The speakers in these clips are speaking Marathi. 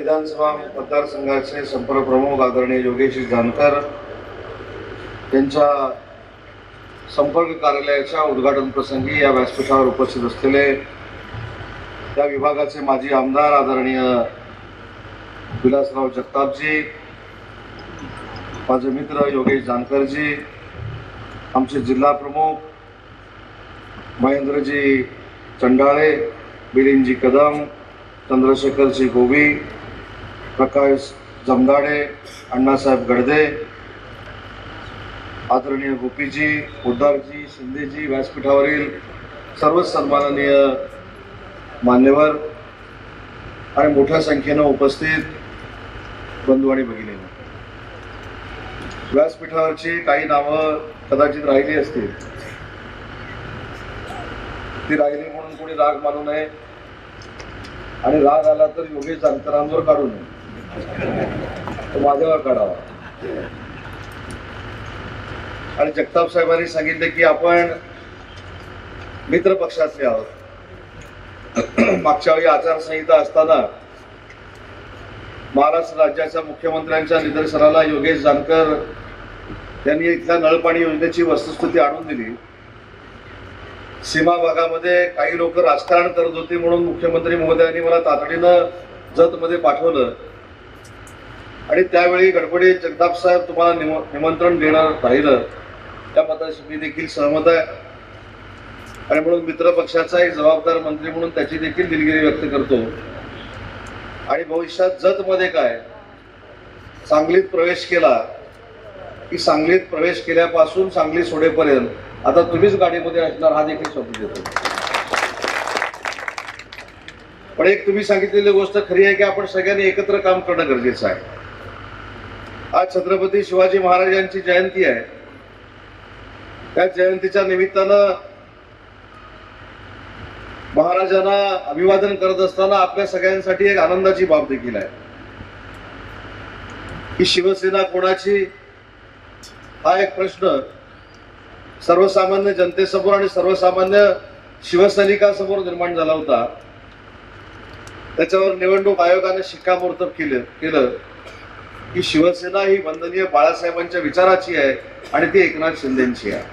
विधानसभा मतदारसंघाचे संपर्क प्रमुख आदरणीय योगेश जानकर यांच्या संपर्क कार्यालयाच्या उद्घाटन प्रसंगी या व्यासपीठावर उपस्थित असलेले त्या विभागाचे माजी आमदार आदरणीय विलासराव जगतापजी, माझे मित्र योगेश जानकरजी, आमचे जिल्हा प्रमुख महेंद्रजी चंडाळे, बिलिनजी कदम, चंद्रशेखरजी गोबी, प्रकाश जमदाडे, अण्णासाहेब गडदे, आदरणीय गोपीजी, उद्दारजी, शिंदेजी, व्यासपीठावरील सर्व सन्माननीय मान्यवर आणि मोठ्या संख्येने उपस्थित बंधू आणि भगिनी, व्यासपीठावरची काही नावं कदाचित राहिली असतील, ती राहिली म्हणून कोणी राग मानू नये आणि राग आला तर योगेश जानकरांवर काढू नये, तो माझ्यावर काढावा. आणि जगताप साहेबांनी सांगितले की आपण मित्र पक्षातले आहोत. मागच्या वेळी आचारसंहिता असताना महाराष्ट्र राज्याच्या मुख्यमंत्र्यांच्या निदर्शनाला योगेश जानकर यांनी इथल्या नळपाणी योजनेची वस्तुस्थिती आणून दिली. सीमा भागामध्ये काही लोक राजकारण करत होते म्हणून मुख्यमंत्री महोदयांनी मला तातडीनं जतमध्ये पाठवलं आणि त्यावेळी गडबडीत जगताप साहेब तुम्हाला निमंत्रण देणं राहिलं, त्या मताशी मी देखील सहमत आहे आणि म्हणून मित्र पक्षाचा एक जबाबदार मंत्री म्हणून त्याची देखील दिलगिरी व्यक्त करतो. आणि भविष्यात जतमध्ये काय सांगलीत प्रवेश केला की सांगलीत प्रवेश केल्यापासून सांगली सोडेपर्यंत आता तुम्हीच गाडीमध्ये असणार हा देखील शब्द देतो. पण एक तुम्ही सांगितलेली गोष्ट खरी आहे की आपण सगळ्यांनी एकत्र काम करणं गरजेचं आहे. आज छत्रपती शिवाजी महाराज यांची जयंती आहे. त्या जयंतीच्या निमित्तानं महाराजांना अभिवादन करत असताना आपल्या सगळ्यांसाठी एक आनंदाची बाब देखील आहे की शिवसेना कोणाची हा एक प्रश्न सर्वसामान्य जनतेसमोर आणि सर्वसामान्य शिवसैनिकांसमोर निर्माण झाला होता. त्याच्यावर निवडणूक आयोगाने शिक्कामोर्तब केलं की शिवसेना ही वंदनीय बाळासाहेबांच्या विचाराची आहे आणि ती एकनाथ शिंदेची आहे.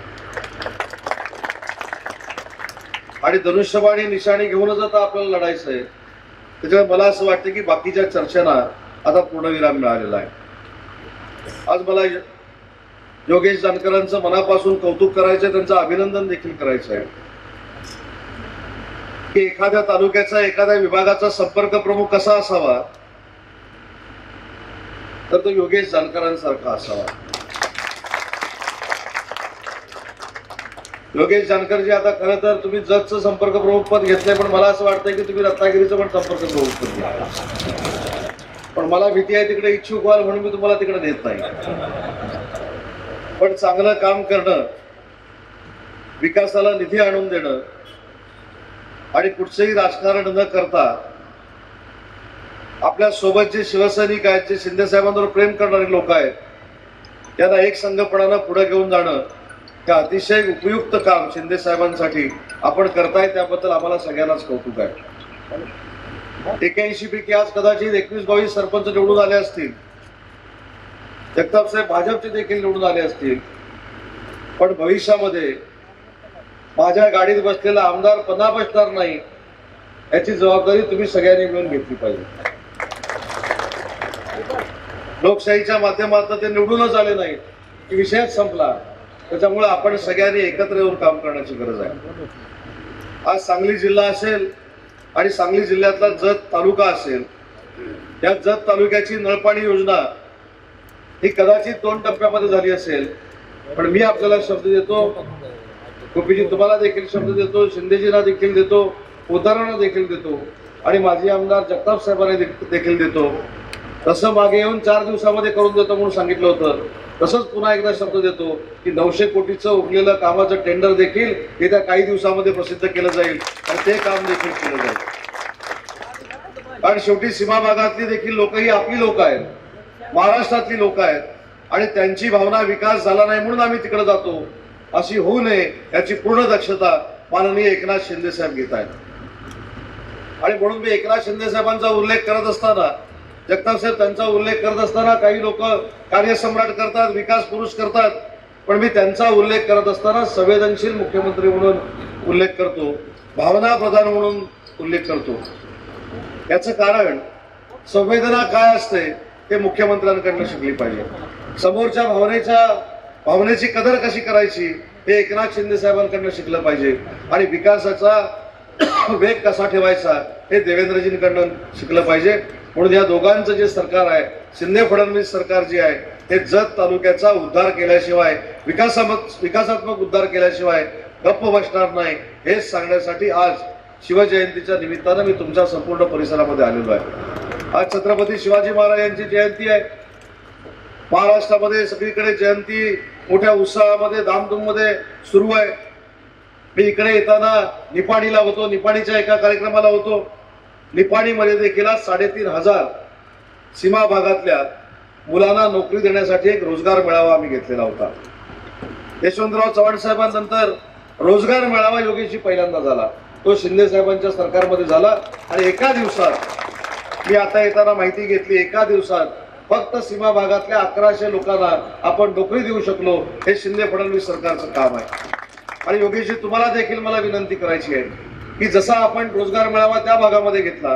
आणि धनुष्यबाणी निशाणी घेऊनच आता आपल्याला लढायचं आहे. त्याच्यामुळे मला असं वाटतं की बाकीच्या चर्चेना आता पूर्णविराम मिळालेला आहे. आज मला योगेश जानकरांचं मनापासून कौतुक करायचं आहे, त्यांचं अभिनंदन देखील करायचं आहे की एखाद्या तालुक्याचा एखाद्या विभागाचा संपर्क प्रमुख कसा असावा तर तो योगेश जानकरांसारखा असावा. योगेश जानकरजी, आता खरं तर तुम्ही जतचं संपर्क प्रमुख पद घेतलंय, पण मला असं वाटतंय की तुम्ही रत्नागिरीचं पण संपर्क प्रमुख पद घ्या. पण मला भीती आहे तिकडे इच्छुक व्हाल म्हणून मी तुम्हाला तिकडे नेत नाही. पण चांगलं काम करणं, विकासाला निधी आणून देणं आणि कुठचंही राजकारण न करता आपल्या सोबत जे शिवसैनिक आहेत, जे शिंदे साहेबांवर प्रेम करणारे लोक आहेत, त्यांना एक संघपणानं पुढे घेऊन जाणं हे अतिशय उपयुक्त काम शिंदे साहेबांसाठी आपण करताय. त्याबद्दल आम्हाला सगळ्यांनाच कौतुक आहे. 81 पैकी आज कदाचित 21-22 सरपंच निवडून आले असतील, जगताप साहेब भाजपचे देखील निवडून आले असतील, पण भविष्यामध्ये माझ्या गाडीत बसलेला आमदार पुन्हा बसणार नाही याची जबाबदारी तुम्ही सगळ्यांनी मिळून घेतली पाहिजे. लोकशाहीच्या माध्यमातून ते निवडूनच आले नाही की विषयच संपला. त्याच्यामुळे आपण सगळ्यांनी एकत्र येऊन काम करण्याची गरज आहे. आज सांगली जिल्हा असेल आणि सांगली जिल्ह्यातला जत तालुका असेल, या जत तालुक्याची नळपाणी योजना ही कदाचित 2 टप्प्यामध्ये झाली असेल, पण मी आपल्याला शब्द देतो, गोपीजी तुम्हाला देखील शब्द देतो, शिंदेजींना देखील देतो, पोदारांना देखील देतो आणि माजी आमदार जगताप साहेबांना देखील देतो. तसं मागे येऊन 4 दिवसामध्ये करून देतो म्हणून सांगितलं होतं, तसंच पुन्हा एकदा शब्द देतो की 900 कोटीचं उरलेलं कामाचं टेंडर देखील येत्या काही दिवसामध्ये प्रसिद्ध केलं जाईल आणि ते काम देखील केलं जाईल. कारण शेवटी सीमा भागातली देखील लोक ही आपली लोक आहेत, महाराष्ट्रातली लोक आहेत आणि त्यांची भावना विकास झाला नाही म्हणून आम्ही तिकडे जातो अशी होऊ नये याची पूर्ण दक्षता माननीय एकनाथ शिंदे साहेब घेत आहेत. आणि म्हणून मी एकनाथ शिंदे साहेबांचा उल्लेख करत असताना जगताप साहेब त्यांचा उल्लेख करत असताना काही लोक कार्यसम्राट करतात, विकास पुरुष करतात, पण मी त्यांचा उल्लेख करत असताना संवेदनशील मुख्यमंत्री म्हणून उल्लेख करतो, भावना प्रधान म्हणून उल्लेख करतो. याचं कारण संवेदना काय असते हे मुख्यमंत्र्यांकडनं शिकली पाहिजे. समोरच्या भावनेची कदर कशी करायची हे एकनाथ शिंदे साहेबांकडनं शिकलं पाहिजे. आणि विकासाचा वेग कसा ठेवायचा हे देवेंद्रजींकडनं शिकलं पाहिजे. म्हणून या दोघांचं जे सरकार आहे, शिंदे फडणवीस सरकार जे आहे, हे जत तालुक्याचा उद्धार केल्याशिवाय, विकासात्मक उद्धार केल्याशिवाय गप्प बसणार नाही हे सांगण्यासाठी आज शिवजयंतीच्या निमित्तानं मी तुमच्या संपूर्ण परिसरामध्ये आलेलो आहे. आज छत्रपती शिवाजी महाराज यांची जयंती आहे. महाराष्ट्रामध्ये सगळीकडे जयंती मोठ्या उत्साहामध्ये धामधूममध्ये सुरू आहे. मी इकडे येताना निपाणीला होतो, निपाणीच्या एका कार्यक्रमाला होतो. निपाणीमध्ये देखील 3,500 सीमा भागातल्या मुलांना नोकरी देण्यासाठी एक रोजगार मेळावा आम्ही घेतलेला होता. यशवंतराव चव्हाण साहेबांनंतर रोजगार मेळावा योगेशजी पहिल्यांदा झाला. तो शिंदे साहेबांच्या सरकारमध्ये झाला. आणि एका दिवसात मी आता येताना माहिती घेतली, एका दिवसात फक्त सीमा भागातल्या 1100 लोकांना आपण नोकरी देऊ शकलो. हे शिंदे फडणवीस सरकारचं काम आहे. आणि योगेशजी तुम्हाला देखील मला विनंती करायची आहे की जसा आपण रोजगार मेळावा त्या भागामध्ये घेतला,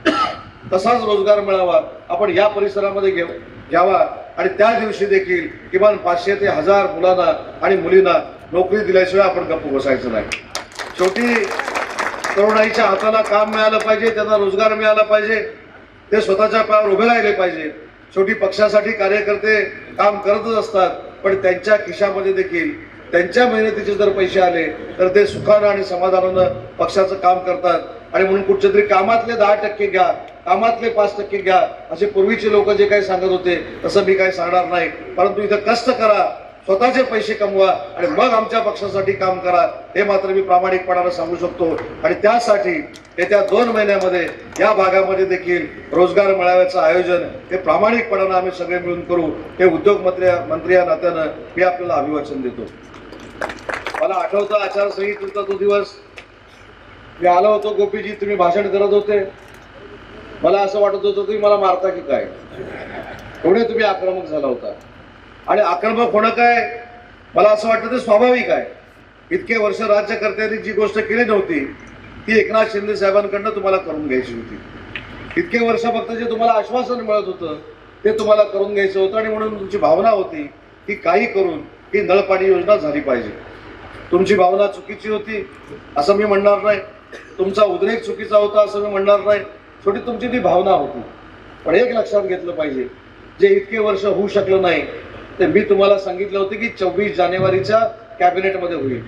तसाच रोजगार मेळावा आपण या परिसरामध्ये घ्यावा. आणि त्या दिवशी देखील किमान 500 ते 1000 मुलांना आणि मुलींना नोकरी दिल्याशिवाय आपण गप्प बसायचं नाही. शेवटी तरुणाईच्या हाताला काम मिळालं पाहिजे, त्यांना रोजगार मिळाला पाहिजे, ते स्वतःच्या पायावर उभे राहिले पाहिजे. शेवटी पक्षासाठी कार्यकर्ते काम करतच असतात, पण त्यांच्या खिशामध्ये देखील त्यांच्या मेहनतीचे जर पैसे आले तर ते सुखानं आणि समाधानानं पक्षाचं काम करतात. आणि म्हणून कुठच्या तरी कामातले 10% घ्या, कामातले 5% घ्या, असे पूर्वीचे लोक जे काही सांगत होते तसं मी काही सांगणार नाही. परंतु इथं कष्ट करा, स्वतःचे पैसे कमवा आणि मग आमच्या पक्षासाठी काम करा, हे मात्र मी प्रामाणिकपणानं सांगू शकतो. आणि त्यासाठी येत्या 2 महिन्यामध्ये या भागामध्ये देखील रोजगार मेळाव्याचं आयोजन हे प्रामाणिकपणानं आम्ही सगळे मिळून करू. हे उद्योग मंत्री या नात्यानं मी आपल्याला अभिवाचन देतो. मला आठवतं आचारसंहितेचा तो दिवस, मी आलो होतो, गोपीजी तुम्ही भाषण करत होते. मला असं वाटत होतं तुम्ही मला मारता की काय, एवढे तुम्ही आक्रमक झाला होता. आणि आक्रमक होणं काय, मला असं वाटतं ते स्वाभाविक आहे. इतके वर्ष राज्यकर्त्यांनी जी गोष्ट केली नव्हती ती एकनाथ शिंदे साहेबांकडनं तुम्हाला करून घ्यायची होती. इतके वर्ष फक्त जे तुम्हाला आश्वासन मिळत होतं ते तुम्हाला करून घ्यायचं होतं. आणि म्हणून तुमची भावना होती की काही करून ही नळपाणी योजना झाली पाहिजे. तुमची भावना चुकीची होती असं मी म्हणणार नाही, तुमचा उद्रेक चुकीचा होता असं मी म्हणणार नाही. शेवटी तुमची ती भावना होती. पण एक लक्षात घेतलं पाहिजे, जे इतके वर्ष होऊ शकलं नाही ते मी तुम्हाला सांगितलं होतं की 24 जानेवारीच्या कॅबिनेटमध्ये होईल.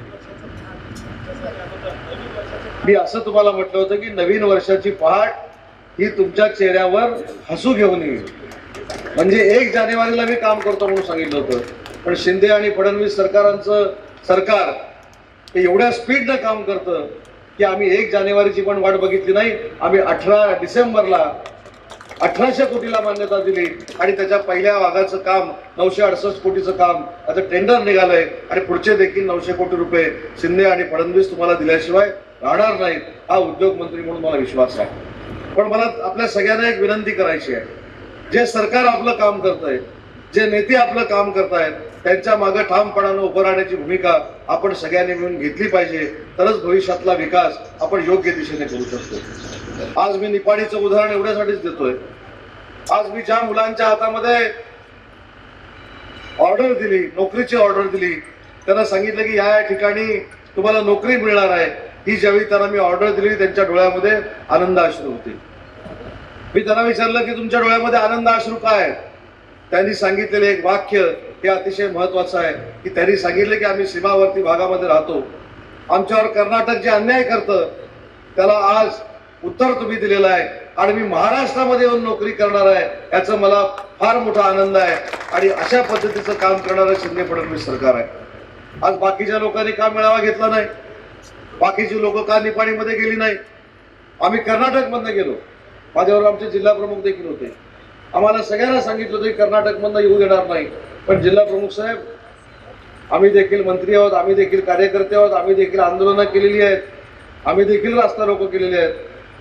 मी असं तुम्हाला म्हटलं होतं की नवीन वर्षाची पहाट ही तुमच्या चेहऱ्यावर हसू घेऊन येईल. म्हणजे 1 जानेवारीला मी काम करतो म्हणून सांगितलं होतं. पण शिंदे आणि फडणवीस सरकारांचं सरकार हे एवढ्या स्पीडनं काम करतं की आम्ही 1 जानेवारीची पण वाट बघितली नाही. आम्ही 18 डिसेंबरला 1800 कोटीला मान्यता दिली आणि त्याच्या पहिल्या भागाचं काम 968 कोटीचं काम आता टेंडर निघालंय. आणि पुढचे देखील 900 कोटी रुपये शिंदे आणि फडणवीस तुम्हाला दिल्याशिवाय राहणार नाहीत, हा उद्योग मंत्री म्हणून मला विश्वास आहे. पण मला आपल्या सगळ्यांना एक विनंती करायची आहे, जे सरकार आपलं काम करतंय, जे नेते आपलं काम करतायत, त्यांच्या मागे ठामपणानं उभं राहण्याची भूमिका आपण सगळ्यांनी मिळून घेतली पाहिजे. तरच भविष्यातला विकास आपण योग्य दिशेने करू शकतो. आज मी निपाणीचं उदाहरण एवढ्यासाठीच देतोय, आज मी ज्या मुलांच्या हातामध्ये ऑर्डर दिली, नोकरीची ऑर्डर दिली, त्यांना सांगितलं की या ठिकाणी तुम्हाला नोकरी मिळणार आहे, ही ज्यावेळी त्यांना मी ऑर्डर दिली त्यांच्या डोळ्यामध्ये आनंद अश्रू होते. मी त्यांना विचारलं की तुमच्या डोळ्यामध्ये आनंद अश्रू काय आहेत? त्यांनी सांगितलेले एक वाक्य हे अतिशय महत्वाचं आहे की त्यांनी सांगितले की आम्ही सीमावर्ती भागामध्ये राहतो, आमच्यावर कर्नाटक जे अन्याय करतं त्याला आज उत्तर तुम्ही दिलेलं आहे आणि मी महाराष्ट्रामध्ये येऊन नोकरी करणार आहे, याचा मला फार मोठा आनंद आहे. आणि अशा पद्धतीचं काम करणारं शिंदे फडणवीस सरकार आहे. आज बाकीच्या लोकांनी का मेळावा घेतला नाही, बाकीची लोक का निपाणीमध्ये गेली नाही? आम्ही कर्नाटकमधनं गेलो, माझ्यावर आमचे जिल्हा प्रमुख देखील होते. आम्हाला सगळ्यांना सांगितलं होतं की कर्नाटकमधनं येऊ देणार नाही. पण जिल्हा प्रमुख साहेब, आम्ही देखील मंत्री आहोत, आम्ही देखील कार्यकर्ते आहोत, आम्ही देखील आंदोलनं केलेली आहेत, आम्ही देखील रास्ता रोको केलेले आहेत.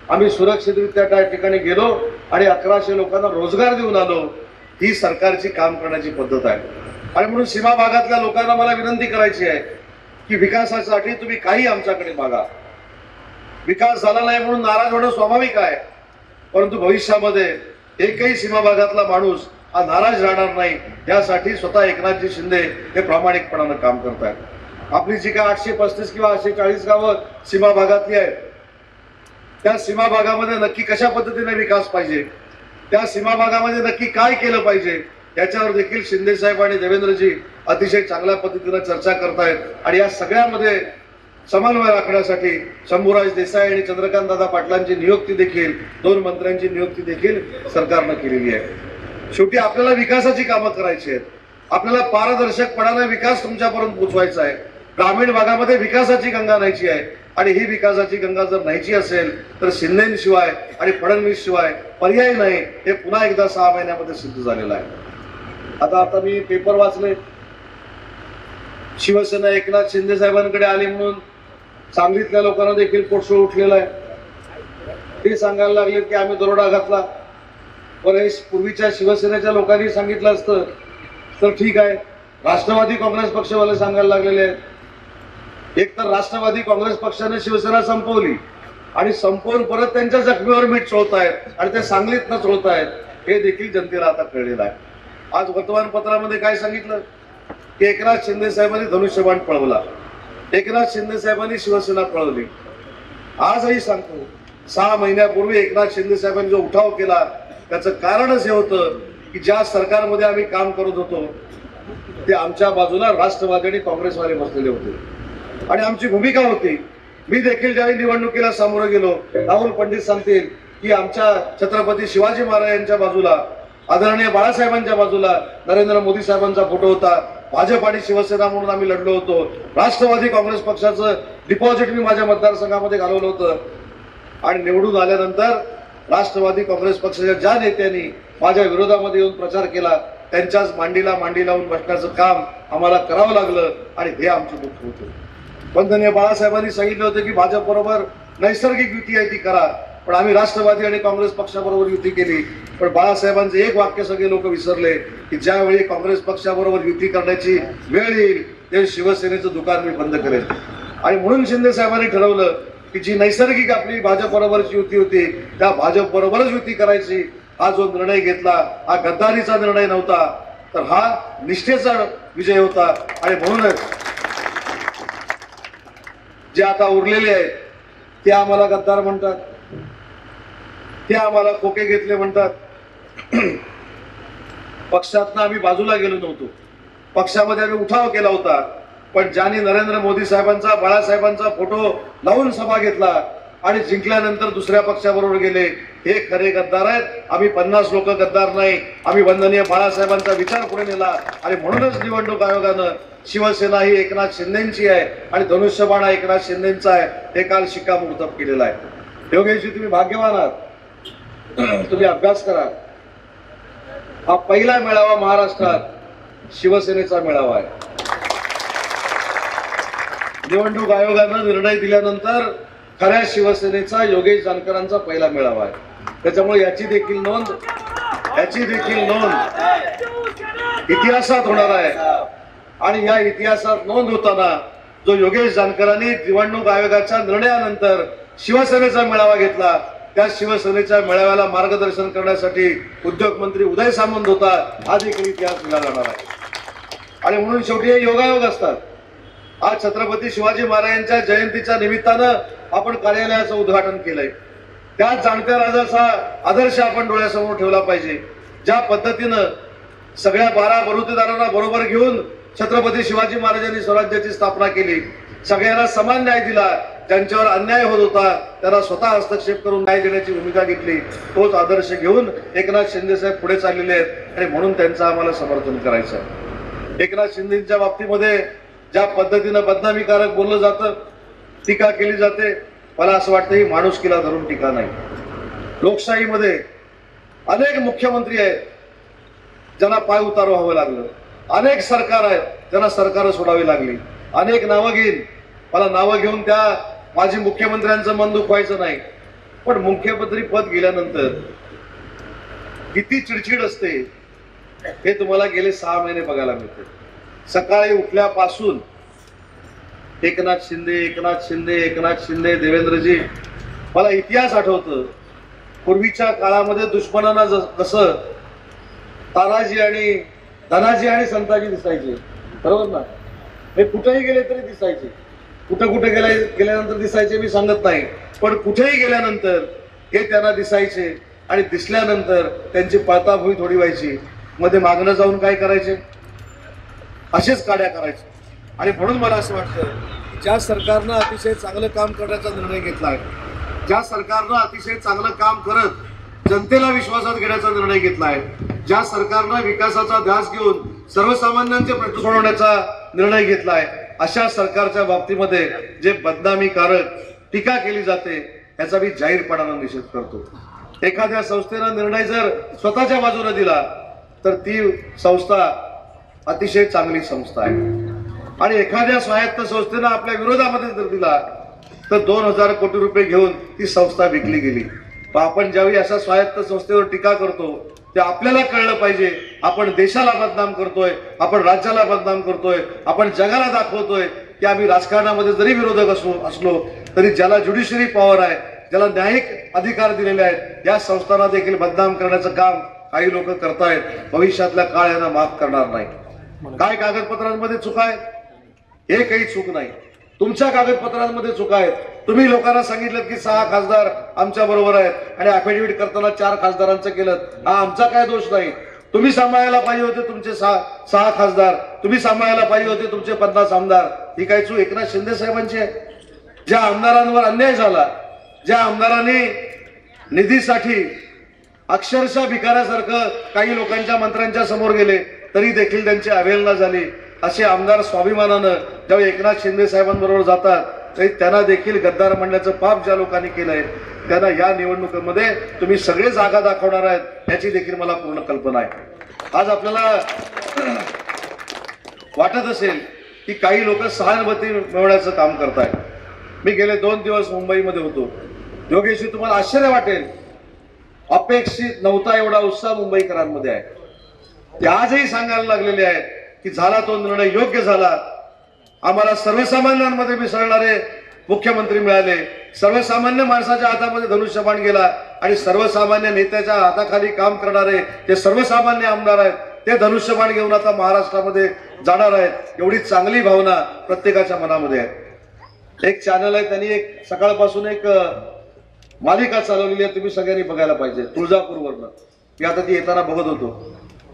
आम्ही सुरक्षितरित्या त्या ठिकाणी गेलो आणि 1100 लोकांना रोजगार देऊन आलो. ही सरकारची काम करण्याची पद्धत आहे. आणि म्हणून सीमा भागातल्या लोकांना मला विनंती करायची आहे की विकासासाठी तुम्ही काही आमच्याकडे मागा. विकास झाला नाही म्हणून नाराज होणं स्वाभाविक आहे, परंतु भविष्यामध्ये एकही सीमा भागातला माणूस हा नाराज राहणार नाही यासाठी स्वतः एकनाथजी शिंदे हे प्रामाणिकपणानं काम करतात. आपली जी काय 835 किंवा 840 गावं सीमा भागातली आहेत, त्या सीमा भागामध्ये नक्की कशा पद्धतीने विकास पाहिजे, त्या सीमा भागामध्ये नक्की काय केलं पाहिजे याच्यावर देखील शिंदे साहेब आणि देवेंद्रजी अतिशय चांगल्या पद्धतीने चर्चा करतायत. आणि या सगळ्यामध्ये समन्वय राखण्यासाठी शंभूराज देसाई आणि चंद्रकांत दादा पाटलांची नियुक्ती देखील, 2 मंत्र्यांची नियुक्ती देखील सरकारनं केलेली आहे. शेवटी आपल्याला विकासाची कामं करायची आहेत. आपल्याला पारदर्शकपणाने विकास तुमच्यापर्यंत पोहोचवायचा आहे. ग्रामीण भागामध्ये विकासाची गंगा न्यायची आहे आणि ही विकासाची गंगा जर न्यायची असेल तर शिंदेशिवाय आणि फडणवीस शिवाय पर्याय नाही. हे पुन्हा एकदा 6 महिन्यामध्ये सिद्ध झालेलं आहे. आता मी पेपर वाचले, शिवसेना एकनाथ शिंदे साहेबांकडे आली म्हणून सांगलीतल्या लोकांना देखील पोटशोळ उठलेला आहे. ते सांगायला लागले की आम्ही दरोडा घातला. बरं, पूर्वीच्या शिवसेनेच्या लोकांनी सांगितलं असतं तर ठीक आहे. राष्ट्रवादी काँग्रेस पक्षवाले सांगायला लागलेले आहेत. एक तर राष्ट्रवादी काँग्रेस पक्षाने शिवसेना संपवली आणि संपवून परत त्यांच्या जखमीवर मीठ चोळतायत आणि ते सांगलीत न चोळतायत, हे देखील जनतेला आता कळलेलं आहे. आज वर्तमानपत्रामध्ये काय सांगितलं की एकनाथ शिंदे साहेबांनी धनुष्यबाण पळवला, एकनाथ शिंदे साहेबांनी शिवसेना पळवली. आजही सांगतो, 6 महिन्यापूर्वी एकनाथ शिंदे साहेबांनी जो उठाव केला त्याचं कारणच हे होतं की ज्या सरकारमध्ये आम्ही काम करत होतो ते आमच्या बाजूला राष्ट्रवादी आणि काँग्रेसवाले बसलेले होते आणि आमची भूमिका होती. मी देखील ज्यावेळी निवडणुकीला सामोरं गेलो, राहुल पंडित सांगतील की आमच्या छत्रपती शिवाजी महाराज यांच्या बाजूला, आदरणीय बाळासाहेबांच्या बाजूला नरेंद्र मोदी साहेबांचा फोटो होता. भाजप आणि शिवसेना म्हणून आम्ही लढलो होतो. राष्ट्रवादी काँग्रेस पक्षाचं डिपॉझिट मी माझ्या मतदारसंघामध्ये घालवलं होतं आणि निवडून आल्यानंतर राष्ट्रवादी काँग्रेस पक्षाच्या ज्या नेत्यांनी माझ्या विरोधामध्ये येऊन प्रचार केला त्यांच्याच मांडीला मांडी लावून बसण्याचं काम आम्हाला करावं लागलं आणि हे आमचं दुःख होतं. वंदनीय बाळासाहेबांनी सांगितलं होतं की भाजप बरोबर नैसर्गिक युती आहे ती करा, पण आम्ही राष्ट्रवादी आणि काँग्रेस पक्षाबरोबर युती केली. पण बाळासाहेबांचं एक वाक्य सगळे लोक विसरले की ज्यावेळी काँग्रेस पक्षाबरोबर युती करण्याची वेळ येईल ते शिवसेनेचं दुकान मी बंद करेल. आणि म्हणून शिंदे साहेबांनी ठरवलं की जी नैसर्गिक आपली भाजप बरोबरची युती होती त्या भाजप बरोबरच युती करायची. हा जो निर्णय घेतला हा गद्दारीचा निर्णय नव्हता, तर हा निष्ठेचा विजय होता. आणि म्हणूनच जे आता उरलेले आहेत ते आम्हाला गद्दार म्हणतात, ते आम्हाला खोके घेतले म्हणतात. पक्षातनं आम्ही बाजूला गेलो नव्हतो, पक्षामध्ये आम्ही उठाव केला होता, पण ज्यांनी नरेंद्र मोदी साहेबांचा, बाळासाहेबांचा फोटो लावून सभा घेतला आणि जिंकल्यानंतर दुसऱ्या पक्षाबरोबर गेले, हे खरे गद्दार आहेत. आम्ही 50 लोक गद्दार नाही. आम्ही वंदनीय बाळासाहेबांचा विचार पुढे नेला आणि म्हणूनच निवडणूक आयोगानं शिवसेना ही एकनाथ शिंदेची आहे आणि धनुष्यबाण हा एकनाथ शिंदेचा आहे हे काल शिक्कामोर्तब केलेलं आहे. योगेशजी, तुम्ही भाग्यवान आहात. तुम्ही अभ्यास करा. हा पहिला मेळावा महाराष्ट्रात शिवसेनेचा मेळावा आहे. निवडणूक आयोगानं निर्णय दिल्यानंतर खऱ्या शिवसेनेचा योगेश जानकरांचा पहिला मेळावा आहे. त्याच्यामुळे याची देखील नोंद इतिहासात होणार आहे. आणि या इतिहासात नोंद होताना जो योगेश जानकरांनी निवडणूक आयोगाच्या निर्णयानंतर शिवसेनेचा मेळावा घेतला, त्या शिवसेनेच्या मेळाव्याला मार्गदर्शन करण्यासाठी उद्योग मंत्री उदय सामंत होता, हा देखील इतिहास लिहिला जाणार आहे. आणि म्हणून शेवटी हे योगायोग असतात. आज छत्रपती शिवाजी महाराजांच्या जयंतीच्या निमित्तानं आपण कार्यालयाचं उद्घाटन केलंय. त्या जाणत्या राजाचा आदर्श आपण डोळ्यासमोर ठेवला पाहिजे. ज्या पद्धतीनं सगळ्या 12 बलुतेदारांना बरोबर घेऊन छत्रपती शिवाजी महाराजांनी स्वराज्याची स्थापना केली, सगळ्यांना समान न्याय दिला, ज्यांच्यावर अन्याय होत होता त्यांना स्वतः हस्तक्षेप करून न्याय देण्याची भूमिका घेतली, तोच आदर्श घेऊन एकनाथ शिंदे साहेब पुढे चाललेले आहेत आणि म्हणून त्यांचं आम्हाला समर्थन करायचं आहे. एकनाथ शिंदेच्या बाबतीमध्ये ज्या पद्धतीनं बदनामीकारक बोललं जातं, टीका केली जाते, मला असं वाटतं ही माणुसकीला धरून टीका नाही. लोकशाहीमध्ये अनेक मुख्यमंत्री आहेत ज्यांना पाय उतार व्हावं लागलं, अनेक सरकार आहेत ज्यांना सरकार सोडावी लागली. अनेक नावं घेईन, मला नावं घेऊन त्या माजी मुख्यमंत्र्यांचं मन दुखवायचं नाही, पण मुख्यमंत्री पद गेल्यानंतर किती चिडचिड असते हे तुम्हाला गेले 6 महिने बघायला मिळते. सकाळी उठल्यापासून एकनाथ शिंदे एकनाथ शिंदे एकनाथ शिंदे देवेंद्रजी. मला इतिहास आठवतं, पूर्वीच्या काळामध्ये दुश्मनांना कसं तानाजी आणि धनाजी आणि संताजी दिसायचे, बरोबर ना. हे कुठेही गेले तरी दिसायचे. कुठे गेल्यानंतर दिसायचे मी सांगत नाही, पण कुठेही गेल्यानंतर हे त्यांना दिसायचे. आणि दिसल्यानंतर त्यांची पळताभुई थोडी व्हायची, मध्ये मागणं जाऊन काय करायचे, असेच काड्या करायचे. आणि म्हणून मला असं वाटतं ज्या सरकारनं अतिशय चांगलं काम करण्याचा निर्णय घेतला आहे, ज्या सरकारनं अतिशय चांगलं काम करत जनतेला विश्वासात घेण्याचा निर्णय घेतला आहे, ज्या सरकारनं विकासाचा ध्यास घेऊन सर्वसामान्यांचे प्रश्न सोडवण्याचा निर्णय घेतला आहे, अशा सरकारच्या बाबतीमध्ये जे बदनामीकारक टीका केली जाते याचा मी जाहीरपणानं निषेध करतो. एखाद्या संस्थेनं निर्णय जर स्वतःच्या बाजूने दिला तर ती संस्था अतिशय चांगली संस्था आहे. आणि एखाद्या स्वायत्त संस्थेनं आपल्या विरोधामध्ये जर दिला तर 2000 कोटी रुपये घेऊन ती संस्था विकली गेली. पण आपण ज्यावेळी अशा स्वायत्त संस्थेवर टीका करतो ते आपल्याला कळलं पाहिजे आपण देशाला बदनाम करतोय, आपण राज्याला बदनाम करतोय, आपण जगाला दाखवतोय की आम्ही राजकारणामध्ये जरी विरोधक असलो तरी ज्याला ज्युडिशरी पॉवर आहे, ज्याला न्यायिक अधिकार दिलेले आहेत, या संस्थांना देखील बदनाम करण्याचं काम काही लोक करतायत. भविष्यातला काळ यांना माफ करणार नाही. काय कागदपत्रांमध्ये चुका आहेत? हे काही चूक नाही, तुमच्या कागदपत्रांमध्ये चुका आहेत. तुम्ही लोकांना सांगितलं की 6 खासदार आमच्या बरोबर आहेत आणि अफिडेव्हिट करताना 4 खासदारांचं केलं. हा आमचा काय दोष नाही. तुम्ही सांभाळायला पाहिजे होते तुमचे 6 खासदार, तुम्ही सांभाळायला पाहिजे होते तुमचे 50 आमदार. ही काय चूक एकनाथ शिंदे साहेबांची आहे? ज्या आमदारांवर अन्याय झाला, ज्या आमदारांनी निधीसाठी अक्षरशः भिकाऱ्यासारखं काही लोकांच्या मंत्र्यांच्या समोर गेले तरी देखील त्यांची अवहेलना झाली, असे आमदार स्वाभिमानानं जेव्हा एकनाथ शिंदे साहेबांबरोबर जातात तरी त्यांना देखील गद्दार म्हणण्याचं पाप ज्या लोकांनी केलंय त्यांना या निवडणुकीमध्ये तुम्ही सगळे जागा दाखवणार आहेत याची देखील मला पूर्ण कल्पना आहे. आज आपल्याला वाटत असेल की काही लोक सहानुभूती मिळवण्याचं काम करतायत. मी गेले 2 दिवस मुंबईमध्ये होतो. योगेशी तुम्हाला आश्चर्य वाटेल, अपेक्षित नव्हता एवढा उत्साह मुंबईकरांमध्ये आहे. ते आजही सांगायला लागलेले आहेत की झाला तो निर्णय योग्य झाला. आम्हाला सर्वसामान्यांमध्ये मिसळणारे मुख्यमंत्री मिळाले, सर्वसामान्य माणसाच्या हातामध्ये धनुष्यबाण गेला आणि सर्वसामान्य नेत्याच्या हाताखाली काम करणारे जे सर्वसामान्य आमदार आहेत ते धनुष्यबाण घेऊन आता महाराष्ट्रामध्ये जाणार आहेत. एवढी चांगली भावना प्रत्येकाच्या मनामध्ये आहे. एक चॅनल आहे, त्यांनी एक सकाळपासून एक मालिका चालवलेली आहे, तुम्ही सगळ्यांनी बघायला पाहिजे. तुळजापूरवरनं मी आता ती येताना बघत होतो.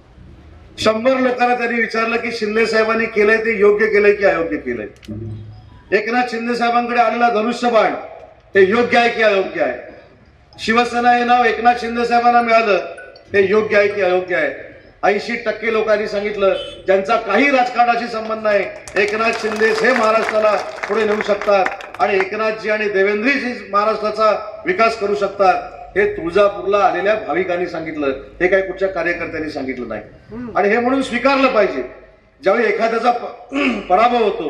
100 लोकांना त्यांनी विचारलं की शिंदे साहेबांनी केलंय ते योग्य केलंय की अयोग्य केलंय. एकनाथ शिंदे साहेबांकडे आलेला धनुष्यबाण हे योग्य आहे की अयोग्य आहे. शिवसेना हे नाव एकनाथ शिंदे साहेबांना मिळालं हे योग्य आहे की अयोग्य आहे. 80% लोकांनी सांगितलं ज्यांचा काही राजकारणाशी संबंध नाही, एकनाथ शिंदे हे महाराष्ट्राला पुढे नेऊ शकतात आणि एकनाथजी आणि देवेंद्रजी महाराष्ट्राचा विकास करू शकतात. हे तुळजापूरला आलेल्या भाविकांनी सांगितलं, हे काही कुठच्या कार्यकर्त्यांनी सांगितलं नाही. आणि हे म्हणून स्वीकारलं पाहिजे. ज्यावेळी एखाद्याचा पराभव होतो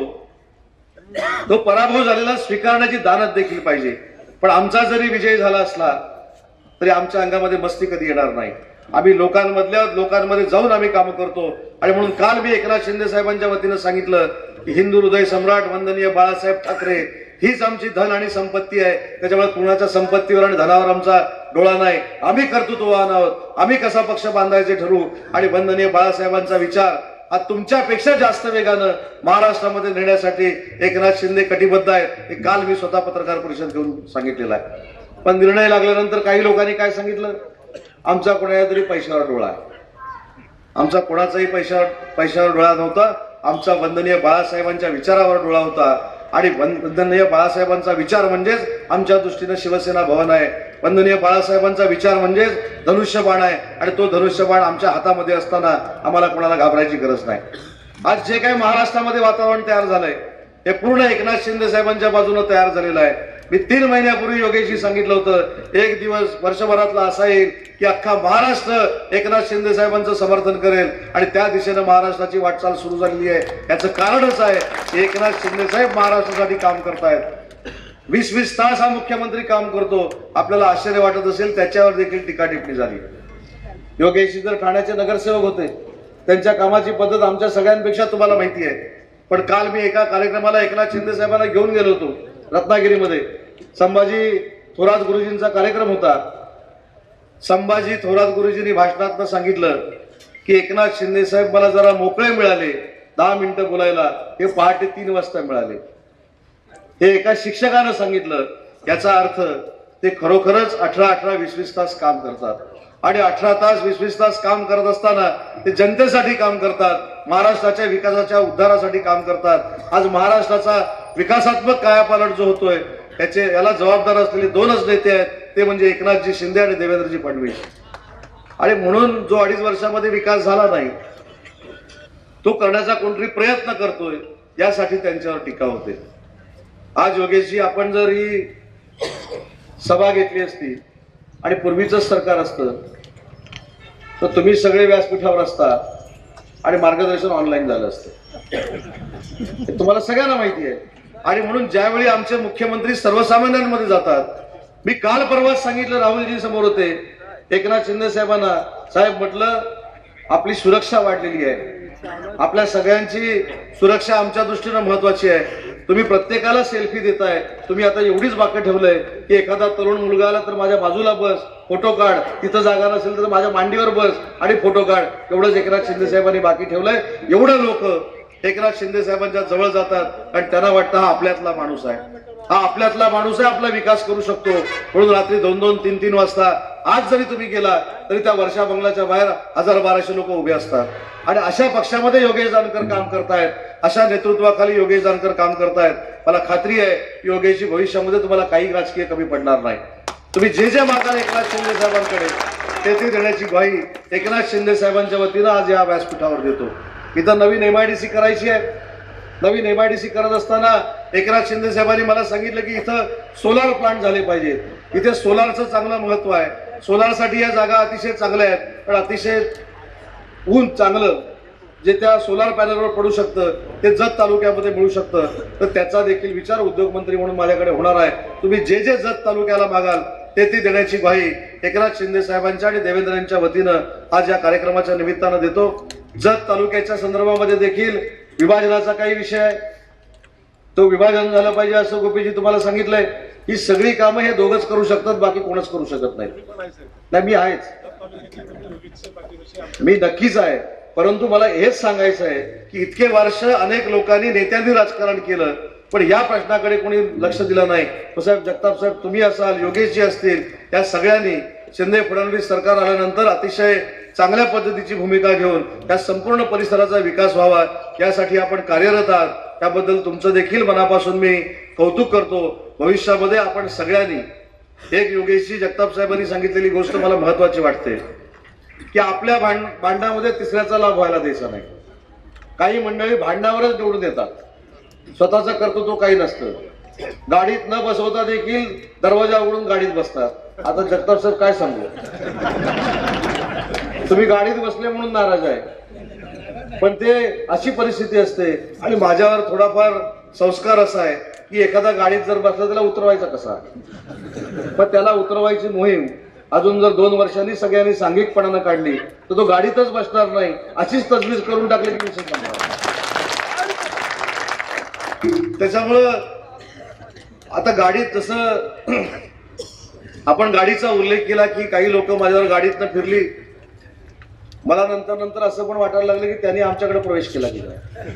तो पराभव झालेला स्वीकारण्याची दानत देखील पाहिजे. पण आमचा जरी विजय झाला असला तरी आमच्या अंगामध्ये मस्ती कधी येणार नाही. आम्ही लोकांमध्ये जाऊन आम्ही काम करतो. आणि म्हणून काल मी एकनाथ शिंदे साहेबांच्या वतीनं सांगितलं की हिंदू हृदय सम्राट वंदनीय बाळासाहेब ठाकरे हीच आमची धन आणि संपत्ती आहे. त्याच्यामुळे कुणाच्या संपत्तीवर आणि धनावर आमचा डोळा नाही. आम्ही कर्तृत्ववान आहोत. आम्ही कसा पक्ष बांधायचे ठरवू. आणि वंदनीय बाळासाहेबांचा विचार हा तुमच्यापेक्षा जास्त वेगानं महाराष्ट्रामध्ये नेण्यासाठी एकनाथ शिंदे कटिबद्ध आहेत. हे काल मी स्वतः पत्रकार परिषद घेऊन सांगितलेलं आहे. पण निर्णय लागल्यानंतर काही लोकांनी काय सांगितलं, आमचा कोणाच्या तरी पैशावर डोळा आहे. आमचा कोणाचाही पैशावर डोळा नव्हता. आमचा वंदनीय बाळासाहेबांच्या विचारावर डोळा होता. आणि वंदनीय बाळासाहेबांचा विचार म्हणजेच आमच्या दृष्टीनं शिवसेना भवन आहे. वंदनीय बाळासाहेबांचा विचार म्हणजेच धनुष्यबाण आहे. आणि तो धनुष्यबाण आमच्या हातामध्ये असताना आम्हाला कोणाला घाबरायची गरज नाही. आज जे काही महाराष्ट्रामध्ये वातावरण तयार झालंय हे पूर्ण एकनाथ शिंदे साहेबांच्या बाजूने तयार झालेलं आहे. मी 3 महिन्यापूर्वी योगेशजी सांगितलं होतं एक दिवस वर्षभरातला असा येईल की अख्खा महाराष्ट्र एकनाथ शिंदे साहेबांचं समर्थन करेल आणि त्या दिशेनं महाराष्ट्राची वाटचाल सुरू झालेली आहे. याचं कारणच आहे की एकनाथ शिंदे साहेब महाराष्ट्रासाठी काम करतायत. 20-20 तास हा मुख्यमंत्री काम करतो, आपल्याला आश्चर्य वाटत असेल, त्याच्यावर देखील टीका टिप्पणी झाली. योगेश जर ठाण्याचे नगरसेवक होते, त्यांच्या कामाची पद्धत आमच्या सगळ्यांपेक्षा तुम्हाला माहिती आहे. पण काल मी एका कार्यक्रमाला एकनाथ शिंदे साहेबांना घेऊन गेलो होतो रत्नागिरीमध्ये. संभाजी थोरात गुरुजींचा कार्यक्रम होता. संभाजी थोरात गुरुजींनी भाषणात सांगितलं की एकनाथ शिंदे साहेब मला जरा मोकळे मिळाले 10 मिनिटं बोलायला, हे पहाटे 3 वाजता मिळाले. हे एका शिक्षकानं सांगितलं. याचा अर्थ ते खरोखरच 18-20 तास काम करतात. आणि 18 तास 20 तास काम करत असताना ते जनतेसाठी काम करतात, महाराष्ट्राच्या विकासाच्या उद्धारासाठी काम करतात. आज महाराष्ट्राचा विकासात्मक कायापालट जो होतोय याला जबाबदार असलेले 2च नेते आहेत, ते म्हणजे एकनाथजी शिंदे आणि देवेंद्रजी फडणवीस. आणि म्हणून जो 2.5 वर्षामध्ये विकास झाला नाही तो करण्याचा कोणतरी प्रयत्न करतोय, यासाठी त्यांच्यावर टीका होते. आज योगेशजी, आपण जर ही सभा घेतली असती आणि पूर्वीचं सरकार असतं तर तुम्ही सगळे व्यासपीठावर असता आणि मार्गदर्शन ऑनलाईन झालं असतं. तुम्हाला सगळ्यांना माहिती आहे. आणि म्हणून ज्यावेळी आमचे मुख्यमंत्री सर्वसामान्यांमध्ये जातात, मी काल परवाच सांगितलं, राहुलजी समोर होते, एकनाथ शिंदे साहेबांना, साहेब म्हटलं आपली सुरक्षा वाढलेली आहे, आपल्या सगळ्यांची सुरक्षा आमच्या दृष्टीनं महत्वाची आहे. तुम्ही प्रत्येकाला सेल्फी देताय. तुम्ही आता एवढीच बाकी ठेवलंय की एखादा तरुण मुलगा आला तर माझ्या बाजूला बस, फोटो काढ, तिथं जागा नसेल तर माझ्या मांडीवर बस आणि फोटो काढ. एवढंच एकनाथ शिंदे साहेबांनी बाकी ठेवलंय. एवढं लोक एकनाथ शिंदे साहेबांच्या जवळ जातात आणि त्यांना वाटतं हा आपल्यातला माणूस आहे, हा आपल्यातला माणूस आहे, आपला विकास करू शकतो. म्हणून रात्री 2-2, 3-3 वाजता आज जरी तुम्ही गेला तरी त्या वर्षा बंगल्याच्या बाहेर 1000-1200 लोक उभे असतात. आणि अशा पक्षामध्ये योगेश जानकर काम करतायत, अशा नेतृत्वाखाली योगेश जानकर काम करतायत. मला खात्री आहे योगेशजी भविष्यामध्ये तुम्हाला काही राजकीय कमी पडणार नाही. तुम्ही जे जे मागाल एकनाथ शिंदे साहेबांकडे ते देण्याची ग्वाही एकनाथ शिंदे साहेबांच्या वतीनं आज या व्यासपीठावर देतो. इथं नवीन MIDC करायची आहे. नवीन MIDC करत असताना एकनाथ शिंदे साहेबांनी मला सांगितलं की इथं सोलार प्लांट झाले पाहिजेत. इथे सोलारचं चांगलं महत्व आहे. सोलारसाठी या जागा अतिशय चांगल्या आहेत, पण अतिशय ऊन चांगलं जे त्या सोलार पॅनलवर पडू शकतं ते जत तालुक्यामध्ये मिळू शकतं. तर त्याचा देखील विचार उद्योगमंत्री म्हणून माझ्याकडे होणार आहे. तुम्ही जे जे जत तालुक्याला मागाल ते देण्याची ग्वाही एकनाथ शिंदे साहेबांच्या आणि देवेंद्रांच्या वतीनं आज या कार्यक्रमाच्या निमित्तानं देतो. जत तालुक्याच्या संदर्भामध्ये देखील विभाजनाचा काही विषय आहे, तो विभाजन झालं पाहिजे असं गोपीजी तुम्हाला सांगितलंय. ही सगळी कामं हे दोघंच करू शकतात, बाकी कोणच करू शकत नाही. मी आहेच, मी नक्कीच आहे. परंतु मला हेच सांगायचं आहे की इतके वर्ष अनेक लोकांनी, नेत्यांनी राजकारण केलं, पण या प्रश्नाकडे कोणी लक्ष दिलं नाही. साहेब जगताप साहेब तुम्ही असाल, योगेशजी असतील, या सगळ्यांनी शिंदे फडणवीस सरकार आल्यानंतर अतिशय चांगल्या पद्धतीची भूमिका घेऊन या संपूर्ण परिसराचा विकास व्हावा यासाठी आपण कार्यरत आहात. त्याबद्दल तुमचं देखील मनापासून मी कौतुक करतो. भविष्यामध्ये आपण सगळ्यांनी, एक योगेशजी जगताप साहेबांनी सांगितलेली गोष्ट मला महत्वाची वाटते की आपल्या भांडणामध्ये तिसऱ्याचा लाभ व्हायला द्यायचा नाही. काही मंडळी भांडणावरच निवडून येतात, स्वतःचं कर्तृत्व काही नसतं. गाडीत न बसवता देखील दरवाजा उघडून गाडीत बसतात. आता जगताप साहेब काय सांगू, तुम्ही गाडीत बसले म्हणून नाराज आहे, पण ते अशी परिस्थिती असते. आणि माझ्यावर थोडाफार संस्कार असा आहे की एखादा गाडीत जर बसला त्याला उतरवायचा कसा, पण त्याला उतरवायची मोहीम अजून जर 2 वर्षांनी सगळ्यांनी सांघिकपणानं काढली तर तो गाडीतच बसणार नाही, अशीच तजवीज करून टाकली की विषय संपला. त्याच्यामुळं आता गाडीत जसं आपण गाडीचा उल्लेख केला की काही लोक माझ्यावर गाडीतनं फिरली, मला नंतर असं पण वाटायला लागलं की त्यांनी आमच्याकडे प्रवेश केला की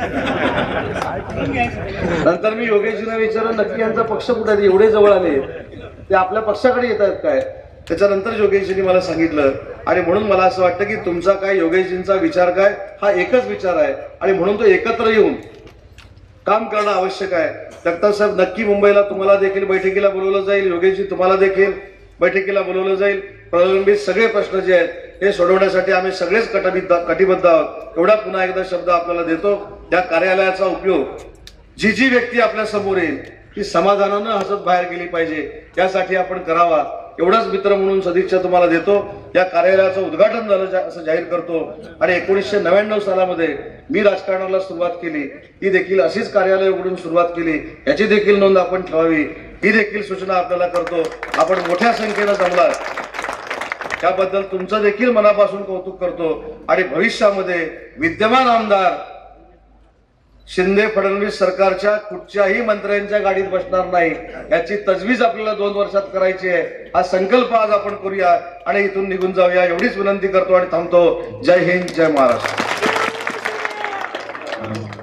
नंतर मी योगेशजींना विचारलं नक्की यांचा पक्ष कुठे आहे, एवढे जवळ आले ते आपल्या पक्षाकडे येत आहेत काय. त्याच्यानंतर योगेशजींनी मला सांगितलं. आणि म्हणून मला असं वाटतं की तुमचा काय, योगेशजींचा विचार काय, हा एकच विचार आहे आणि म्हणून तो एकत्र येऊन काम करणं आवश्यक आहे. जगताप साहेब नक्की मुंबईला तुम्हाला देखील बैठकीला बोलवलं जाईल, योगेशजी तुम्हाला देखील बैठकीला बोलवलं जाईल. प्रलंबित सगळे प्रश्न जे आहेत हे सोडवण्यासाठी आम्ही सगळेच कटिबद्ध आहोत. एवढा पुन्हा एकदा शब्द आपल्याला देतो. या कार्यालयाचा उपयोग जी व्यक्ती आपल्या समोर येईल ती समाधानानं हसत बाहेर गेली पाहिजे, यासाठी आपण करावा. एवढाच मित्र म्हणून सदिच्छा तुम्हाला देतो. या कार्यालयाचं उद्घाटन झालं असं जाहीर करतो. आणि 1999 सालामध्ये मी राजकारणाला सुरुवात केली, ती देखील अशीच कार्यालय उघडून सुरुवात केली, याची देखील नोंद आपण ठेवावी. ही देखील सूचना आपल्याला करतो. आपण मोठ्या संख्येनं जमलात त्याबद्दल तुमचं देखील मनापासून कौतुक करतो. आणि भविष्यामध्ये विद्यमान आमदार शिंदे फडणवीस सरकारच्या कुठच्याही मंत्र्यांच्या गाडीत बसणार नाही याची तजवीज आपल्याला 2 वर्षात करायची आहे. हा संकल्प आज आपण करूया आणि इथून निघून जाऊया एवढीच विनंती करतो आणि थांबतो. जय हिंद, जय महाराष्ट्र.